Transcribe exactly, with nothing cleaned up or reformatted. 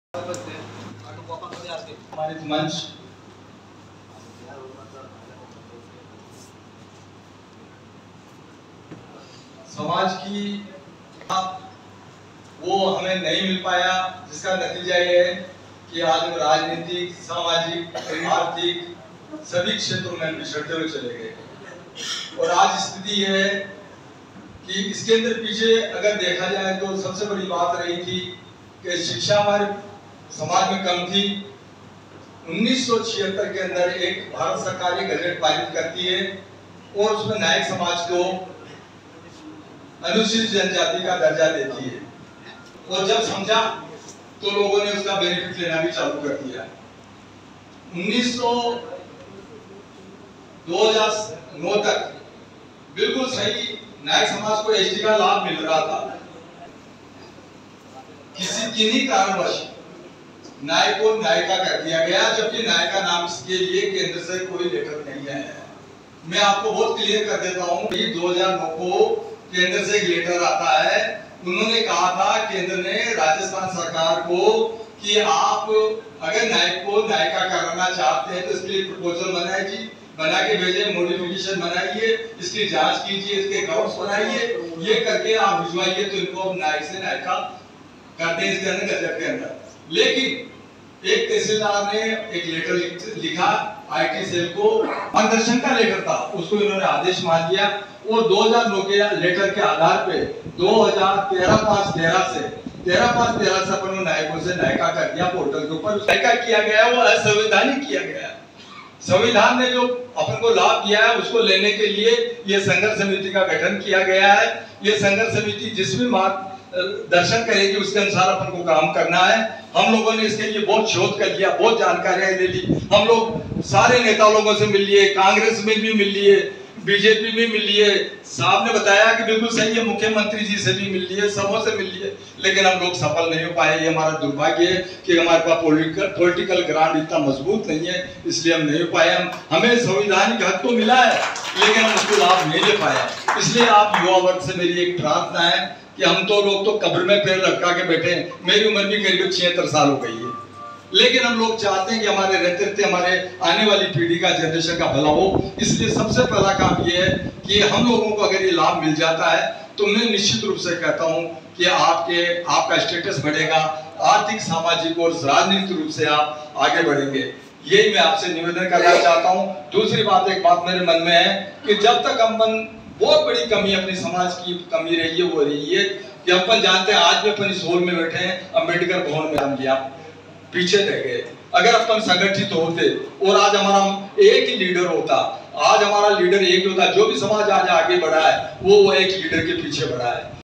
हमारे मंच समाज की वो हमें नहीं मिल पाया, जिसका नतीजा ये है कि आज हम राजनीतिक, सामाजिक, आर्थिक सभी क्षेत्रों में पिछड़ते हुए चले गए। और आज स्थिति ये है कि इसके अंदर पीछे अगर देखा जाए तो सबसे बड़ी बात रही थी कि शिक्षा हमारे समाज में कम थी। उन्नीस सौ छिहत्तर के अंदर एक भारत सरकार एक गजट पारित करती है और उसमें नायक समाज को अनुसूचित जनजाति का दर्जा देती है। और जब समझा तो लोगों ने उसका बेनिफिट लेना भी चालू कर दिया। उन्नीस सौ दो हज़ार नौ तक बिल्कुल सही नायक समाज को एसटी का लाभ मिल रहा था। किसी किन्हीं कारणवश नायक को नायिका कर दिया गया, जबकि नायिका नाम इसके लिए केंद्र से कोई लेटर नहीं है। मैं आपको बहुत क्लियर कर देता हूं कि दो हज़ार नौ को केंद्र से एक लेटर आता है। उन्होंने कहा था केंद्र ने राजस्थान सरकार को कि आप अगर नायक को नायिका करना चाहते हैं तो इसके लिए प्रपोजल बनाए जी, बना के भेजे, मॉडिफिकेशन बनाइए, इसकी जांच कीजिए, इसके ग्राउंड्स बनाइए, ये करके आप भिजवाइए तो इनको नायक से नायिका करते हैं इसके अंदर गजट के अंदर। लेकिन एक तहसीलदार ने एक लेटर लिखा आईटी सेल को, मार्गदर्शन का लेटर था, उसको इन्होंने आदेश मान लिया और दो हज़ार नौ के लेटर के आधार पे दो हज़ार तेरह पाँच तेरह से तेरह पाँच तेरह से अपन नायकों से नायिका कर दिया। पोर्टल के ऊपर नायिका किया गया, वो असंवैधानिक किया गया। संविधान ने जो अपन को लाभ दिया है उसको लेने के लिए ये संघर्ष समिति का गठन किया गया है। ये संघर्ष समिति जिस भी मार्ग दर्शन करेगी उसके अनुसार अपन को काम करना है। हम लोगों ने इसके लिए बहुत शोध कर लिया, बहुत जानकारियां ले ली। हम लोग सारे नेता लोगों से मिल लिए, कांग्रेस में भी मिल लिए, बीजेपी में मिल लिए। साहब ने बताया कि बिल्कुल सही है, मुख्यमंत्री जी से भी मिल लिए, सबों से मिल लिए, लेकिन हम लोग सफल नहीं हो पाए। ये हमारा दुर्भाग्य है कि हमारे पास पॉलिटिकल पॉलिटिकल ग्राउंड इतना मजबूत नहीं है, इसलिए हम नहीं हो पाए। हम हमें संवैधानिक हक तो मिला है लेकिन हम उसको लाभ नहीं ले पाए। इसलिए आप युवा वर्ग से मेरी एक प्रार्थना है कि हम तो लोग तो कब्र में पैर लटका के बैठे हैं। मेरी उम्र भी करीब छिहत्तर साल हो गई है, लेकिन हम लोग चाहते हैं कि हमारे रहते रहते हमारे आने वाली पीढ़ी का, जनरेशन का भला हो। इसलिए सबसे पहला काम ये है कि हम लोगों को अगर ये लाभ मिल जाता है तो मैं निश्चित रूप से कहता हूँ कि आपके आपका स्टेटस बढ़ेगा, आर्थिक, सामाजिक और राजनीतिक रूप से आप आगे बढ़ेंगे। यही मैं आपसे निवेदन करना चाहता हूँ। दूसरी बात, एक बात मेरे मन में है कि जब तक हम बहुत बड़ी कमी अपने समाज की कमी रही है वो रही है कि अपन जानते हैं आज भी अपन इस हॉल में बैठे हैं, अम्बेडकर भवन में हम लिया पीछे रह गए। अगर अपन संगठित होते और आज हमारा एक ही लीडर होता, आज हमारा लीडर एक ही होता, जो भी समाज आज आगे बढ़ा है वो वो एक लीडर के पीछे बढ़ा है।